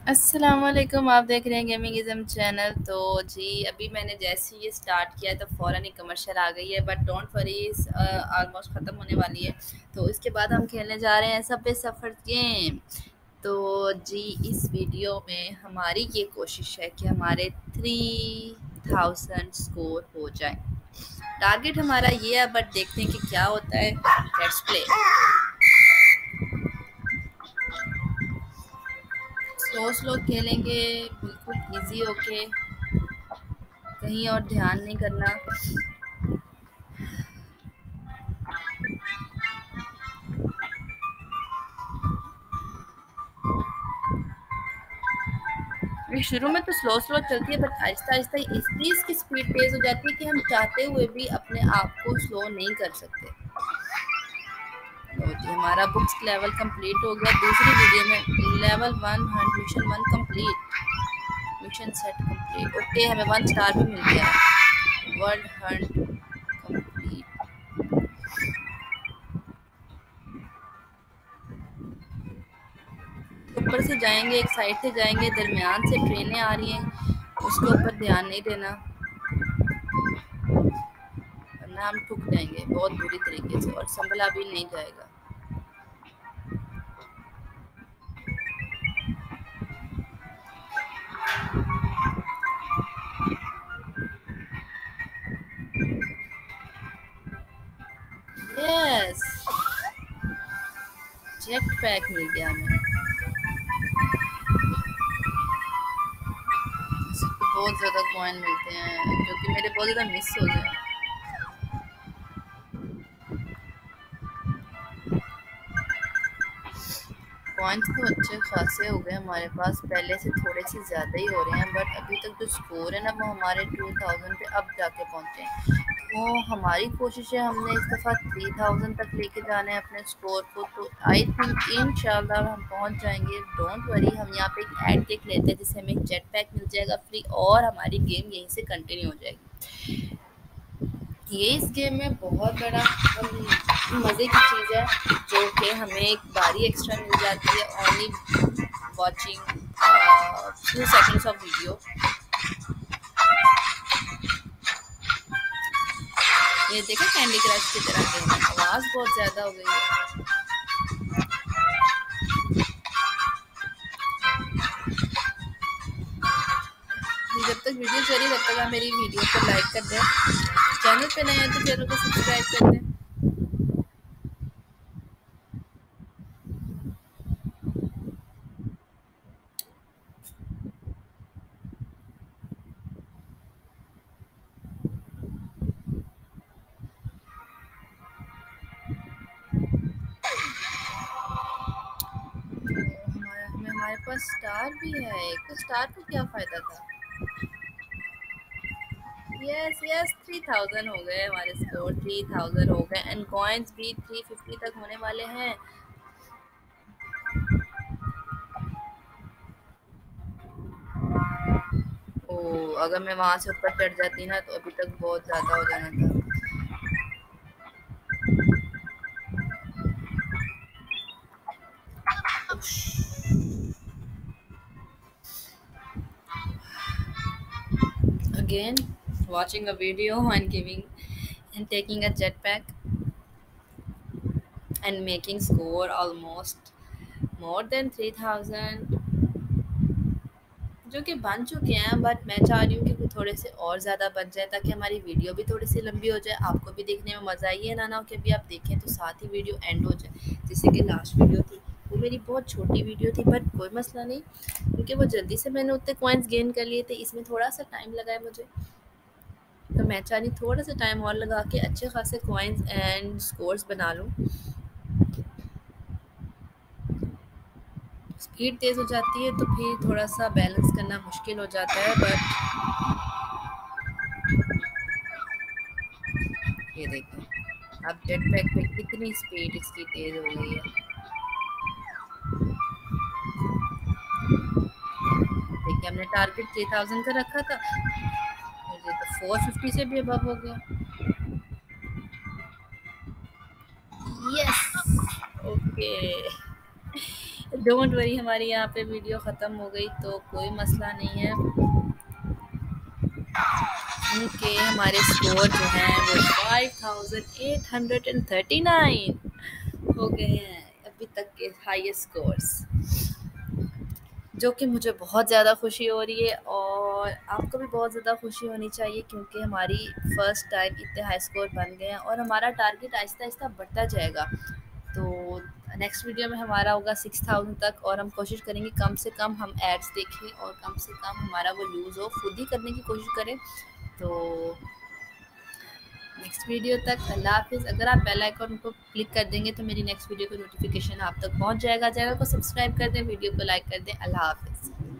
अस्सलाम वालेकुम, आप देख रहे हैं गेमिंगिज़्म चैनल। तो जी अभी मैंने जैसे ही ये स्टार्ट किया तो फ़ौरन ही कमर्शियल आ गई है, बट डोंट वरी, ऑलमोस्ट ख़त्म होने वाली है। तो इसके बाद हम खेलने जा रहे हैं सबवे सफ़र गेम। तो जी इस वीडियो में हमारी ये कोशिश है कि हमारे 3000 स्कोर हो जाए। टारगेट हमारा ये है, बट देखते हैं कि क्या होता है। Let's play. स्लो स्लो खेलेंगे, बिल्कुल इजी होके, कहीं और ध्यान नहीं करना। ये शुरू में तो स्लो स्लो चलती है, बट आहिस्ता आहिस्ता इसलिए इसकी स्पीड तेज हो जाती है कि हम चाहते हुए भी अपने आप को स्लो नहीं कर सकते। तो जी हमारा बुक्स लेवल कंप्लीट हो गया। दूसरी वीडियो में level 1 mission 1 complete, mission set complete. Okay, हमें 1 स्टार भी मिल गया है। World hunt complete. ऊपर से जाएंगे, एक साइड से जाएंगे, दरमियान से ट्रेनें आ रही हैं, उसके ऊपर ध्यान नहीं देना वरना हम ठुक जाएंगे बहुत बुरी तरीके से और संभला भी नहीं जाएगा। यस, जेट पैक मिल गया हमें। बहुत ज़्यादा कॉइन मिलते हैं जो कि मेरे बहुत ज़्यादा मिस हो गए। कॉइन्स तो अच्छे खासे हो गए हमारे पास, पहले से थोड़े से ज़्यादा ही हो रहे हैं, बट अभी तक जो स्कोर है ना वो हमारे 2000 पे अब जाके पहुँचे हैं। तो हमारी कोशिश है, हमने इस दफ़ा 3000 तक लेके जाना है अपने स्कोर को। तो आई थिंक इंशाल्लाह हम पहुँच जाएंगे। डोंट वरी, हम यहाँ पे एक ऐड देख लेते हैं जिससे हमें एक जेट पैक मिल जाएगा फ्री और हमारी गेम यहीं से कंटिन्यू हो जाएगी। ये इस गेम में बहुत बड़ा मज़े की चीज़ है, जो कि हमें एक बारी एक्स्ट्रा मिल जाती है only watching few seconds of video. ये देखा, कैंडी क्रश की तरह गेम है। आवाज़ बहुत ज़्यादा हो गई है। जब तक वीडियो चली तब तक आप मेरी वीडियो को लाइक कर दें, चैनल पे नए हैं तो चैनल को सब्सक्राइब कर दें। हमारे पास स्टार भी है एक, तो स्टार को क्या फ़ायदा था। यस यस, 3000 हो गए हमारे स्कोर, 3000 हो गए एंड कॉइन्स भी 350 तक होने वाले हैं। ओ, अगर मैं वहां से ऊपर चढ़ जाती ना तो अभी तक बहुत ज्यादा हो जाना था। Again, watching a video and giving and taking a jetpack and making score almost more than 3000, जो कि बन चुके हैं, बट मैं चाह रही हूँ कि थोड़े से और ज़्यादा बन जाए ताकि हमारी वीडियो भी थोड़ी सी लंबी हो जाए, आपको भी देखने में मज़ा आई है ना कि अभी आप देखें तो साथ ही वीडियो एंड हो जाए। जैसे कि लास्ट वीडियो थी, वो मेरी बहुत छोटी वीडियो थी, बट कोई मसला नहीं, क्योंकि वो जल्दी से मैंने उतने कॉइन्स गेन कर लिए थे। इसमें थोड़ा सा टाइम लगा है मुझे, तो मैं चाह रही थोड़ा सा टाइम और लगा के अच्छे खासे कॉइन्स एंड स्कोर्स बना लूँ। स्पीड तेज़ हो जाती है तो फिर थोड़ा सा बैलेंस करना मुश्किल हो जाता है, बट ये देखें अब जेट पैक पे कितनी स्पीड इसकी तेज़ हो गई है। देखिए, हमने टारगेट 3000 का रखा था, मुझे तो 450 से भी अबव हो गया। यस, ओके, डोंट वरी, हमारी यहाँ पे वीडियो ख़त्म हो गई तो कोई मसला नहीं है। उनके हमारे स्कोर जो हैं वो 5839 हो गए हैं अभी तक के हाईएस्ट स्कोर्स, जो कि मुझे बहुत ज़्यादा खुशी हो रही है और आपको भी बहुत ज़्यादा खुशी होनी चाहिए, क्योंकि हमारी फ़र्स्ट टाइम इतने हाई स्कोर बन गए हैं और हमारा टारगेट आहिस्ता आहिस्ता बढ़ता जाएगा। तो नेक्स्ट वीडियो में हमारा होगा 6000 तक और हम कोशिश करेंगे कम से कम हम एड्स देखें और कम से कम हमारा वो यूज़ हो, खुद ही करने की कोशिश करें। तो नेक्स्ट वीडियो तक अल्लाह हाफ़िज़। अगर आप बेल आइकन को क्लिक कर देंगे तो मेरी नेक्स्ट वीडियो का नोटिफिकेशन आप तक पहुंच जाएगा। चैनल को सब्सक्राइब कर दें, वीडियो को लाइक कर दें। अल्लाह हाफ़िज़।